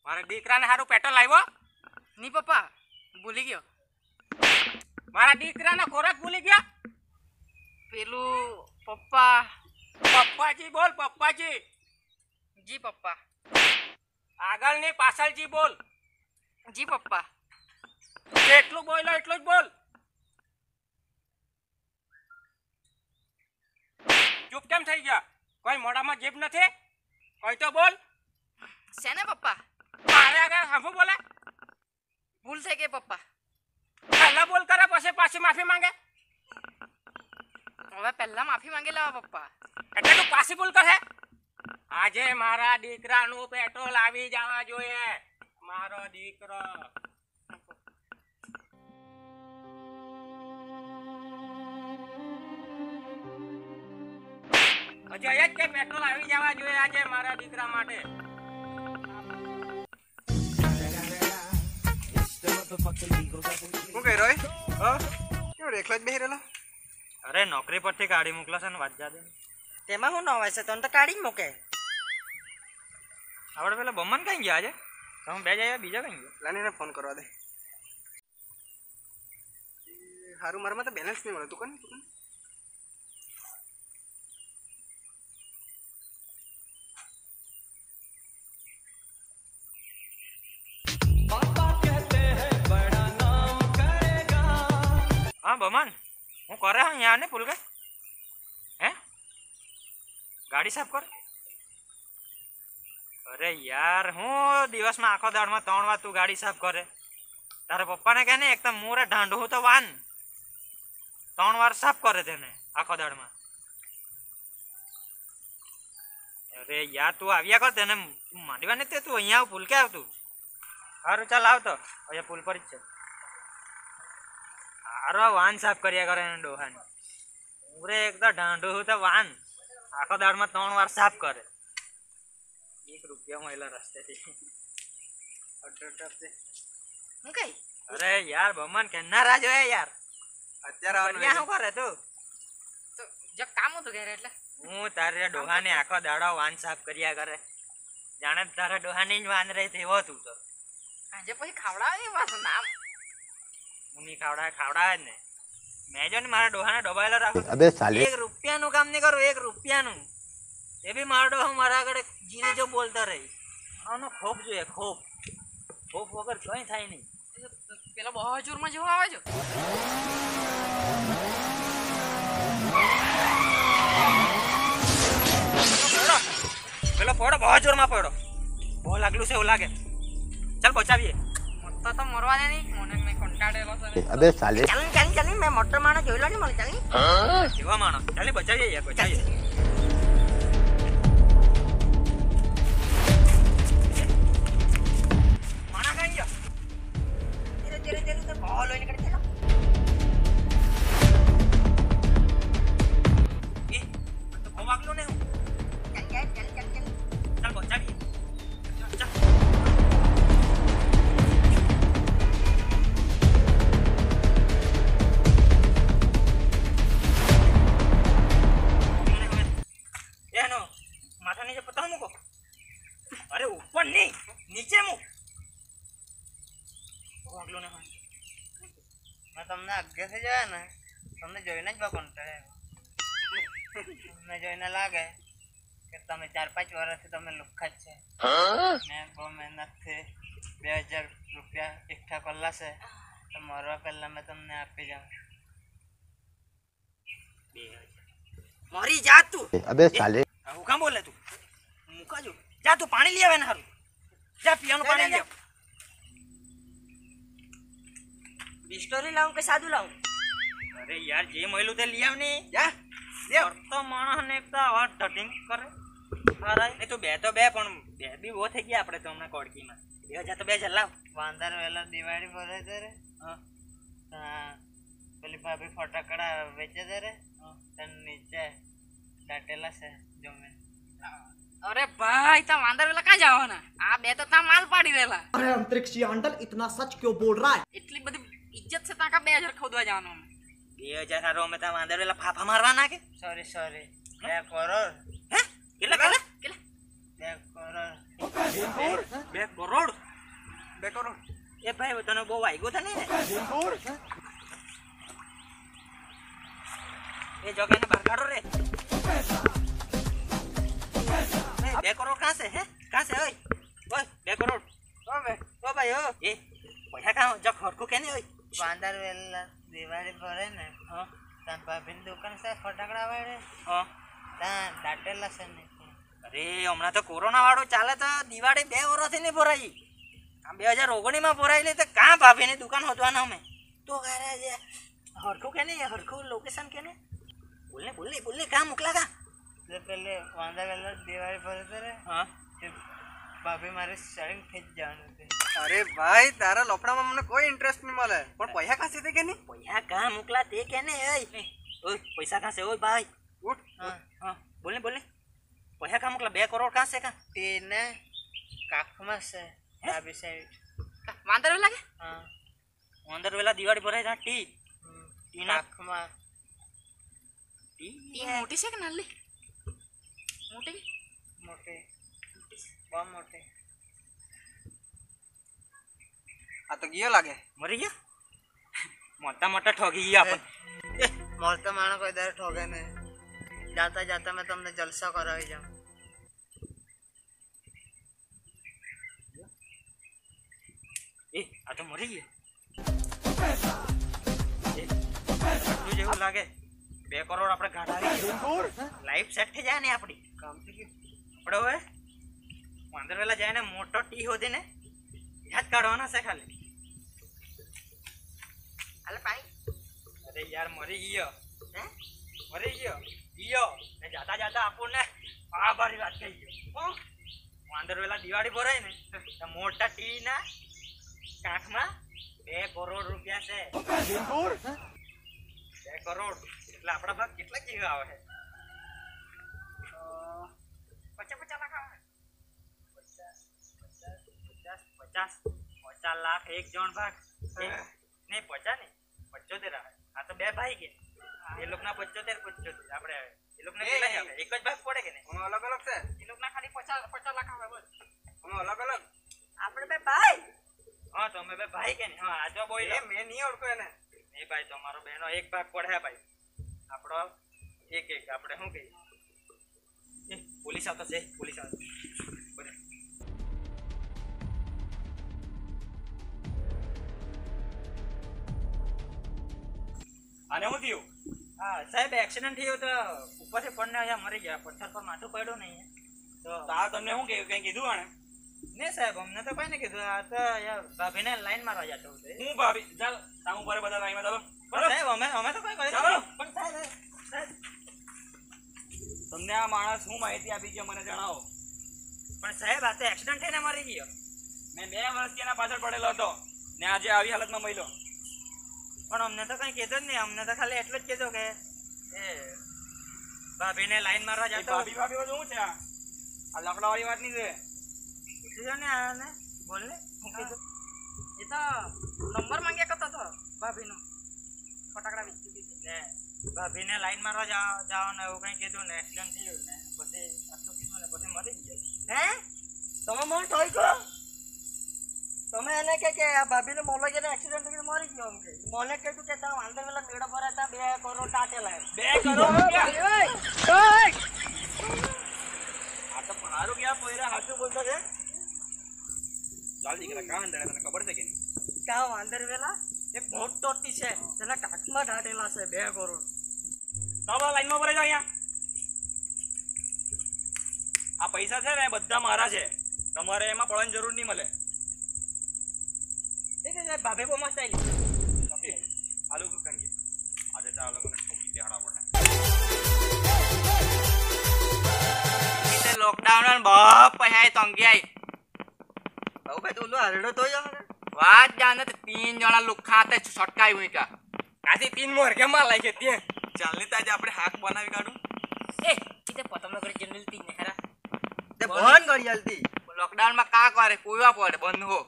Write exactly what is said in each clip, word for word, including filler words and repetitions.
મારા દીકરાને હારું પેટ્રોલ આવ્યો? नहीं पप्पा भूली गयो। મારા દીકરાનો ખોરાક ભૂલી ગયા? पेलू पप्पा। પપ્પાજી બોલ, પપ્પાજી। जी पप्पा। આગળ ને પાછળજી બોલ। जी पप्पा। જેટલું બોલ્યો એટલું જ બોલ। ચૂપ કેમ થઈ ગયા? કોઈ મોઢામાં જીભ નથી? કોઈ તો બોલ। सेने पप्पा મારે આગળ હાફું બોલે? भूल थे के पप्पा। પહેલા બોલ કરે પછી પાછી માફી માંગે? હવે પહેલા માફી માંગી લેવા પપ્પા। એટલે તું પાછી ભૂલ કરે? આજે મારા દીકરાનું પેટ્રોલ આવી જવા જોઈએ। મારો દીકરો અજય જ કે પેટ્રોલ આવી જવા જોઈએ આજે મારા દીકરા માટે। હું કહી રહ્યો હા કેવડે એકલા જ બેહી રહેલો? અરે નોકરી પરથી ગાડી મોકલો છે ને વાત જા દે। તેમાં હું નવાય છે તને તો કાઢી જ મૂકે। આપણે પેલા બમન કઈ ગયા આજે? તમે બે જાય બીજા કઈ ગયા? લાનીને ફોન કરવા દે। હારું મારામાં તો બેલેન્સ નહીં મળે। તું કોણ તું हाँ बमन हूँ करे हाँ यहाँ ने पुल के हैं गाड़ी साफ कर। अरे यार हूँ दिवस में आखो दाड़ में त्रण बार तू गाड़ी साफ करे। तारे पप्पा ने कहने एक तो मोरे ढांडू हो तो वान त्रण बार साफ करे तेने आखो दाड़ में। अरे यार तू आविया कर तेने मांडवा नहीं तू अँ पुल के आव तू हारू चल आव तो अरे पुल पर ज अरे वान साफ करिया करे डोहान पूरे एक तो ढांडू हो तो वान आखो दाड़ में त्रण बार साफ करे। एक रुपया महिला रस्ते थी હું કઈ अरे यार बमन कहना राज है यार અત્યારે આવવાનું क्या करे तू તો જો કામ હતું ઘરે એટલે હું તારે ડોહા ને આખો દાડો વાન સાફ કર્યા કરે જાણે તારા ડોહા ની જ વાન રહી તેવો તું તો આજે પછી ખાવડાવે ને પાછું નામ હું ની ખાવડા ખાવડા જ ને મેં જો ને મારા ડોહા ને ડોબાયેલો રાખું अबे साले एक रुपया નું કામ નહીં કરું एक रुपया નું એ બી મારો ડોહો મારા આગળ જીને જો બોલતા રહી આનો ખોફ જોઈએ ખોફ ખોફ વગર કઈ થાય નહીં। પેલા બહુ જોરમાં જેવો આવે છો પેલો પોડો બહુ જોરમાં પડ્યો બહુ લાગલું છે એવું લાગે ચાલ બચાવીએ। મોટો તો મરવા દે નહીં મને મેં કંટાળેલો છે अबे साले ચાલી ચાલી ચાલી મેં મોટો માણસ જોયેલો નહીં મને ચાલી કેવા માણસ ચાલે બચાવીએ યાર બચાવીએ। માણા કઈ ગયો? ધીરે ધીરે ધીરે તો બહુ લોહી નીકળે છે એ તો બહુ વાગલું ને હું ચાલ ચાલ ચાલ ચાલ ચાલ ચાલ બચાવીએ ચાલ ચાલ। એનો માથા નીચે પતાવ મૂકો। અરે ઉપર નહીં નીચે મૂક વાગલું ને હા મેં તમને આગળથી જોયા ને તમને જોઈને જ બહુ કંટાળે તમને જોઈને લાગે કે તમે ચાર પાંચ વર્ષથી તમે લુખ્ખા જ છે મેં બહુ મહેનતથી બે હજાર રૂપિયા એકઠા કરેલા છે તો મરવા પહેલાં મેં તમને આપી જાઉં। મરી જા તું अबे साले હું કામ બોલે તું મૂકા જો જા તું પાણી લઈ આવે ને હારું જા પીવાનું પાણી લઈ આવ। બિસ્ટોરી લાવું કે સાદું લાવું અરે યાર જે મળ્યું તે લઈ આવ ને જા તો માણસ ને એકતા વાત ધટિંગ કરે અરે એ તો બે તો બે પણ બે બી બહુ થઈ ગયા આપણે તો હમણાં કોડકીમાં બે હજાર તો બે હજાર લાવ વાંદર વેલા દિવાળી ભરે છે રે હા પેલી ભાભી ફટાકડા વેચે છે રે તને નીચે દાટેલા છે જમીન। અરે ભાઈ તા વાંદર વેલા ક્યાં જવાના આ બે તો તા માલ પાડી રહેલા। अरे अंतरिक्ष यार्डन इतना सच क्यों बोल रहा है? એટલી બધી ઇજ્જત છે તા કા બે હજાર ખોદવા જવાનું બે હજાર હારો અમે તા વાંદર વેલા ફાફા મારવા નાખે સોરી સોરી બે કરોડ હે કેટલા કેટલા કેટલા બે કરોડ બે કરોડ બે કરોડ એ ભાઈ તને બહુ વાગ્યો તને એ જોગેને બહાર કાઢો રે એ બે કરોડ કાં છે હે કાં છે ઓય ઓય બે કરોડ ઓ બે ઓ ભાઈ ઓ એ પૈસા કાં જો ખરખું કેને ઓય પાંદર વેલા દિવાળી ભરે ને હા ત્યાં ભાભીની દુકાન છે ફટાકડા વાળે હા ત્યાં દાટેલા છે ને અરે હમણાં તો કોરોના વાળું ચાલે તો દિવાળી બે વર્ષથી નહીં ભરાઈ આ બે હજાર ઓગણીસ માં ભરાયેલી તો કાં ભાભીની દુકાન હોતવાના અમે તો ઘરે છે હરખું કે નહીં હરખું લોકેશન કે ને બોલને બોલને બોલને કાં મોકલા કા એટલે પેલે પાંદર વેલા દિવાળી ભરે તો રે હા તે ભાભી મારે શરીર ખેંચ જવાનું છે અરે ભાઈ તારા લફડામાં મને કોઈ ઇન્ટરેસ્ટ નહીં મળે પણ પૈસા ખાસી તે કે નહીં પૈસા કાં મોકલા તે કે ને ઓય ઓય પૈસા કાં છે ઓય ભાઈ ઉઠ હા હા બોલને બોલને પૈસા કાં મોકલા બે કરોડ કાં છે કાં તેને કાખમાં છે ડાબી સાઈડ વાંદર લાગે હા વાંદર વેલા દિવાળી ભરાય ત્યાં ટી હમ. ટીના કાખમાં ટી મોટી છે કે નાલી મોટી મોટી બહુ મોટી આ તો ગયો લાગે મરી ગયા મોટા મોટા ઠગી ગયા આપણે એ મળતો માણસ કોઈ દર ઠોગે નહીં જાતા જાતા મેં તમને જલસા કરાવી જાઉં એ આ તો મરી ગયા એ, આટલું જેવું લાગે બે કરોડ આપણે ઘાટાવી લાઈફ સેટ થઈ જાય ને આપણી કામ થઈ ગયું આપણે હવે વાંદર વેલા જાય ને મોટો ટી હોધી ને યાદ કાઢવાના છે ખાલી હાલે પાણી અરે યાર મરી ગયો હે મરી ગયો ગયો ને જાતા જાતા આપણને આ બારી વાત થઈ ગયો વાંદર વેલા દિવાળી ભરાય ને તો મોટા ટી ના કાંઠમાં બે કરોડ રૂપિયા છે બે કરોડ એટલે આપણા ભાગ કેટલા કેવા આવે છે પચાસ પચાસ લાખ આવે પચાસ પચાસ પચાસ પચાસ પચાસ લાખ એક જણ ભાગ નહીં પચાસ નહીં પંચોતેર આવે આ તો બે ભાઈ કે એ લોકોના પંચોતેર પંચોતેર આપણે એ લોકોને કેટલા જ આવે એક જ ભાગ પડે કે નહીં આમાં અલગ અલગ છે એ લોકોના ખાલી પચાસ પચાસ લાખ આવે બસ આમાં અલગ અલગ આપણે બે ભાઈ હા તો અમે બે ભાઈ કે નહીં હા આ તો બોલ એ મેં નહીં ઓળખો એને એ ભાઈ તમારો બહેનો એક ભાગ પડે ભાઈ આપણો એક એક આપણે શું કહીએ એ પોલીસ આવતા છે પોલીસ આવતા બોલે આને શું થયું હા સાહેબ એક્સિડન્ટ થયો તો ઉપરથી પડને અહીંયા મરી ગયા પથ્થર પર માથું પડ્યું નહીં તો આ તમને શું કહ્યું કઈ કીધું આને ને સાહેબ અમને તો કઈ ને કીધું આ તો યાર ભાભીને લાઈન મારવા જતો હતો હું ભાભી ચાલ તામ ઉપર બધા લાઈનમાં ચાલો પણ સાહેબ અમે અમે તો કઈ કરી ચાલો. પણ સાહેબ સાહેબ તમને આ માણસ શું માહિતી આપી છે મને જણાવો પણ સાહેબ આ તો એક્સિડન્ટ થઈને મરી ગયો મેં બે વર્ષથી એના પાછળ પડેલો હતો ને આજે આવી હાલતમાં મળ્યો પણ અમને તો કઈ કીધું જ નહીં અમને તો ખાલી એટલું જ કીધું કે એ ભાભીને લાઈન મારવા એ જતો ભાભી ભાભી બધું શું છે આ આ લકડાવાળી વાત નહીં છે પૂછજો ને આને બોલ ને હું કીધું એ તો નંબર માંગ્યા કરતો હતો ભાભીનો ફટાકડા વેચતી હતી ને ભાભીને લાઈન મારવા જાવ જવાનું એવું કઈ કીધું ને એક્સિડન્ટ થયું ને પછી આટલું કીધું ને પછી મરી ગયો હે તમે મને ઠોઈ ગયો તમે એને કે કે આ ભાભીને મોલો જઈને એક્સિડન્ટ થઈને મરી ગયો એમ કે મોલે કીધું કે ત્યાં વાંદર વેલા મેળો ભરાય ત્યાં બે કરોડ ટાટેલા એમ. બે કરોડ રૂપિયા ઓય! આ તો મારું ક્યાં પોયરા હાચું બોલતો છે ચાલ દીકરા કાં અંધારે તને ખબર છે કે નહીં ત્યાં વાંદર વેલા એક મોટો ટી છે તેના કાચમાં ટાટેલા છે બે કરોડ ચાલો લાઈનમાં ભરે જાઓ અહીંયા આ પૈસા છે ને એ બધા મારા છે તમારે એમાં પડવાની જરૂર નહીં મળે ઠીક છે સાહેબ ભાભી બહુ મસ્ત આવી આલુ કરીએ આજે ચાર લોકોને ઠોકી દેહાડા પડે લોકડાઉન બહુ પૈસા તંગી આવી હવે ભાઈ તું હરડો તો યાર વાત જાને તો तीन જણા લુખા તે છટકાઈ મૂક્યા કાથી તીન મોર કેમ માર લાગે ત્યાં ચાલની તાજે આપણે હાક બનાવી કાઢું એ ઈતે પતંગ કરી જનરલ તી ને ખરા તે બંધ કરી જલ્દી લોકડાઉન માં કા કરે કોઈવા પડે બંધ હો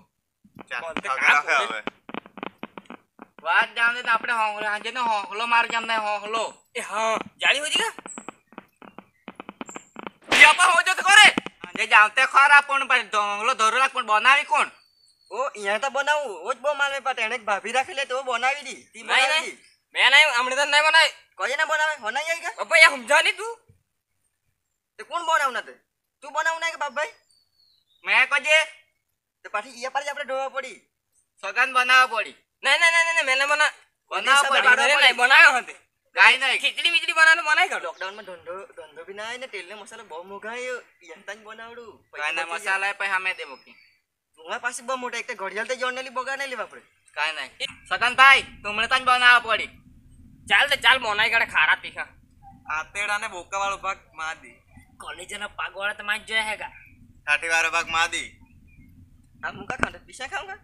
વાત જાને તો આપણે હોંગલો આજે ને હોંગલો માર જામ ને હોંગલો એ હા જાળી હોજી કા યાપા હો જો તો કરે આજે તે જાવતે ખરા પણ ભાઈ ઢોંગલો ધોરલા પણ બનાવી કોણ ઓ અહીંયા તો બનાવું ઓ જ બહુ માલવે પાટ એને એક ભાભી રાખી લે તો બનાવી દી તી નહીં બનાવી નહીં મેં નહીં હમણાં તો નહીં બનાવી કોઈ ના બનાવે હોના જાય કે બાપા યાર સમજા નહીં તું તે કોણ બનાવ ના તે તું બનાવ ના કે બાપ ભાઈ મેં કજે તો પાછી ઈયા પર જ આપણે ઢોવા પડી સગન બનાવવા પડી નહીં નહીં નહીં નહીં મેને બના બનાવવા બનાવવા પડી પડી. નહીં બનાવ્યો હતી કાઈ નહીં ખીચડી મીચડી બનાવવાનું બનાવી કાઢો લોકડાઉન માં ધંધો ધંધો બી ના આવે ને તેલ ને મસાલો બહુ મોંઘા આવ્યો ઈયંતા જ બનાવડું કાઈ ના મસાલા પૈસા મેં દે મૂકી મોંઘા પાસે બહુ મોટા એક તો ઘડિયાળ તો જોડનેલી બગાડનેલી બાપડે કાઈ નહીં સગન ભાઈ તુમણે તને બનાવવા પડી ચાલ તે ચાલ મોનાઈ ગાડે ખારા તીખા આતેડા ને બોકા વાળો ભાગ માદી કોલેજનો પાગવાળા તો માં જોયા હેગા કાઠી વાળો ભાગ માદી આ મુકા ખાને પીસા ખાઉંગા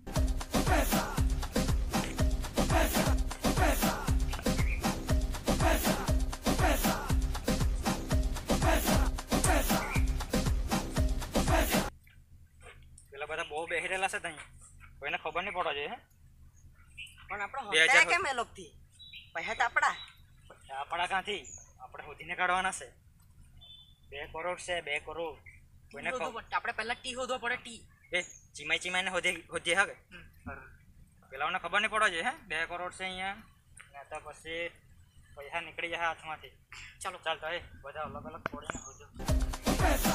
પેલા બધા બહુ બેહી રહેલા છે ત્યાં કોઈને ખબર નહીં પડવા જોઈએ હે પણ આપણે બે હજાર હોતા કેમ એ લોકથી પૈસા તો આપડા આપણા ક્યાંથી આપણે શોધીને કાઢવાના છે બે કરોડ છે બે કરોડ કોઈને ખબર આપણે પહેલા ટી હોદવા પડે ટી એ ચીમાઈ ચીમાઈને હોધી હોધી હગે પેલાઓને ખબર નહીં પડવા જોઈએ હે બે કરોડ છે અહીંયા ને તો પછી પૈસા નીકળી જાય હાથમાંથી ચાલો ચાલતા એ બધા અલગ અલગ તોડીને હોજો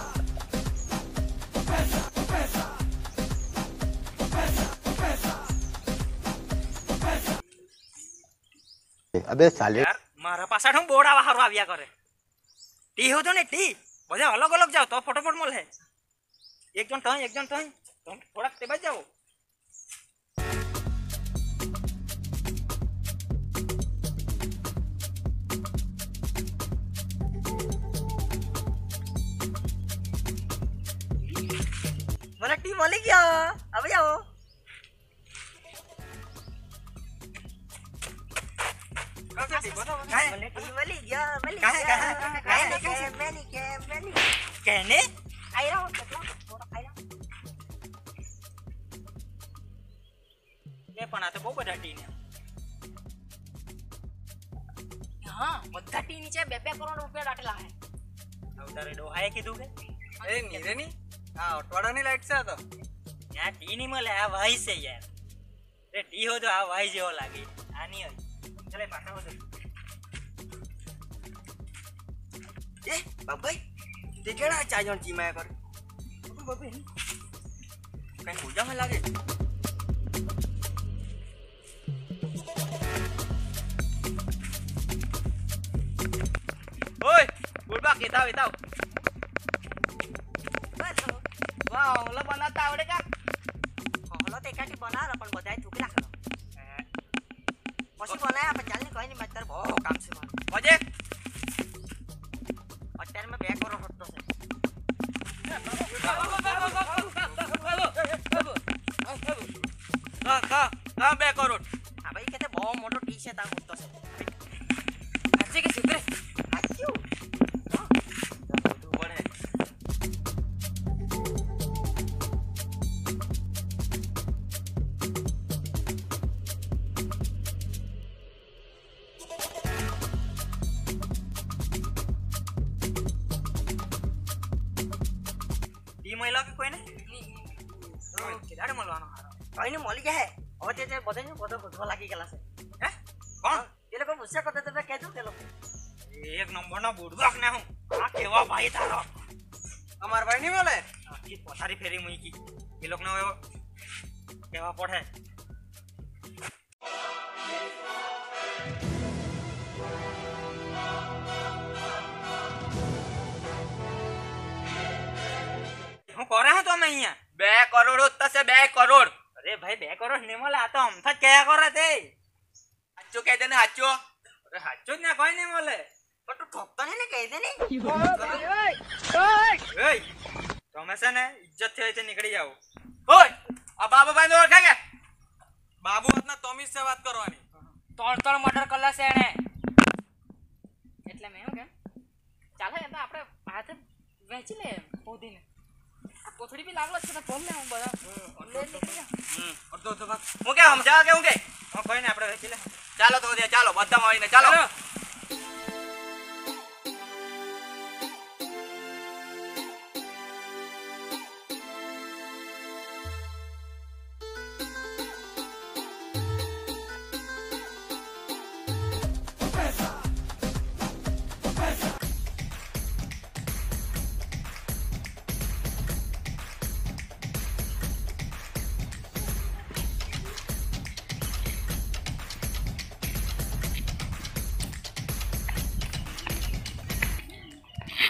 अबे साले યાર મારા પાછળ હું બોર્ડ આવા હારું આવ્યા કરે ટી હોતો ને ટી બધા અલગ અલગ જાવ તો ફટોફટ મળે એક જણ તઈ એક જણ તઈ તમે થોડાક તે બાજ જાઓ મને ટી મળી ગયા હવે જાઓ મને ટી મળી ગયા મળી કાહે, કાહે, ગયા કાહે, મેની કાહે? કે મેની કે મેની કેને આઈ રહો કેટલા થોડા આઈ રહો એ પણ આ તો બહુ બધા ટી ને હા બધા ટી નીચે બે બે કરોડ રૂપિયા દાટેલા હે અવતારે ડોહાએ કીધું કે એ નીરેની આ અઠવાડાની લાઈટ છે આ તો ત્યાં ટી નહીં મળે આ વાઈ છે યાર એ ટી હોતો આ વાઈ જેવો લાગે આ નહીં હોય ચાલે પાછા હોતો એ બાબાઈ તે કેડા ચાર જણ ચીમાયા કરે બાબે કઈ પૂજામાં લાગે ઓય બોલબા કેતા વેતાવ બસ વાહ ઓલો બનાવતા આવડે કા હોલો તે કાટી બનાવો પણ બધાય થૂકી નાખો પછી બનાયા પણ ચાલને કોઈ નહીં મારે બહુ કામ છે મારું મજે અત્યારે મેં બે કરોડ હોતો છે કા કા કા બે કરોડ હા ભાઈ કેતે બહુ મોટો ટી છે તા હોતો છે આજે કે સુતરે આચ્યું પડે ટી મળ્યો કે કોઈને કેદાડે મળવાનો હારો કોઈ નહીં મળી જાય હવે તે તે બધા બધો બધો લાગી ગયેલા છે હે કોણ એ લોકો ગુસ્સા કરતા તમે કહેજો તે લોકો એક નંબરનો બુડબક ને હું આ કેવા ભાઈ તારો અમાર ભાઈ નહીં મળે આખી પથારી ફેરી મૂકી એ લોકોને હવે કેવા પડે હું કરે હા તો અમે અહીંયા બે કરોડ થશે બે કરોડ અરે ભાઈ બે કરોડ નહીં મળે આ તો અમથા જ કયા કરે તે સાચું કહી દે ને સાચું અરે સાચું જ ને કોઈ નહીં મળે પણ તું ઠોકતો નહીં ને કહી દે ને એય તમે છે ને ઇજ્જત થી અહીંથી નીકળી જાઓ ઓય આ બાબાભાઈ ને ઓળખે કે બાબુ હાથના તોમીસ સે વાત કરવાની ત્રણ ત્રણ મર્ડર કરેલા છે એને એટલે મેં એવું કેમ ચાલે એમ તો આપણે હાથે વેચી લે ખોદીને કોથળી બી લાગલો છે ને ફોન લે હું બધા લે નીકળી જા અડધો અડધો ભાગ હું કે સમજાવ કે હું કે હા કોઈ ને આપણે વેચી લે ચાલો તો દે ચાલો બધા મળીને ચાલો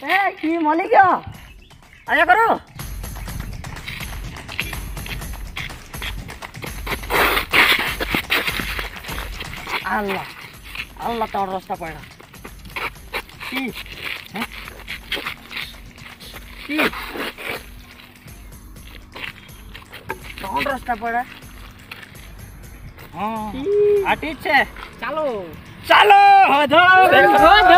એ કી મળી ગયો આયા કરો Allah Allah tahu rasta pada ki hah ki tahu rasta pada હા આ ઠીક છે ચાલો ચાલો હોધો હોધો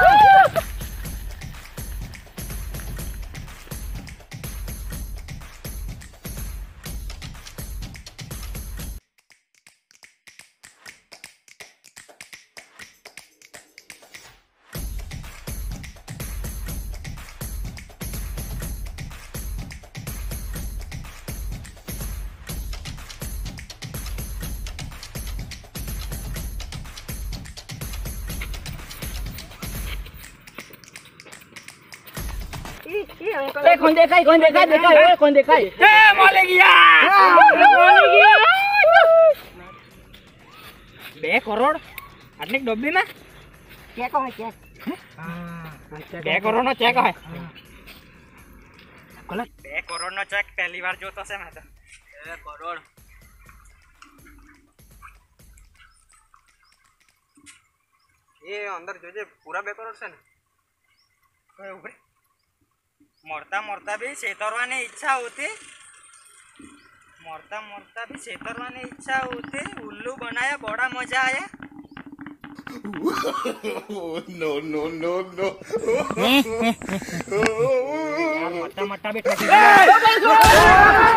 Eh, kau dekai, kau dekai, dekai, eh, kau dekai. એ મળી ગયા મળી ગયા. બે કરોડ આટલી ડબ્બીમાં ચેક હોય ચેક. બે કરોડ નો ચેક હોય બે કરોડ નો ચેક પહેલી વાર જોતો છે મેં તો બે કરોડ એ અંદર જોજે પૂરા બે કરોડ છે ને કોઈ ઉભરી मरता मरता भी छेतरवाने इच्छा होती मरता मरता भी छेतरवाने इच्छा होती उल्लू बनाया बड़ा मजा आया no no no no मरता मरता भी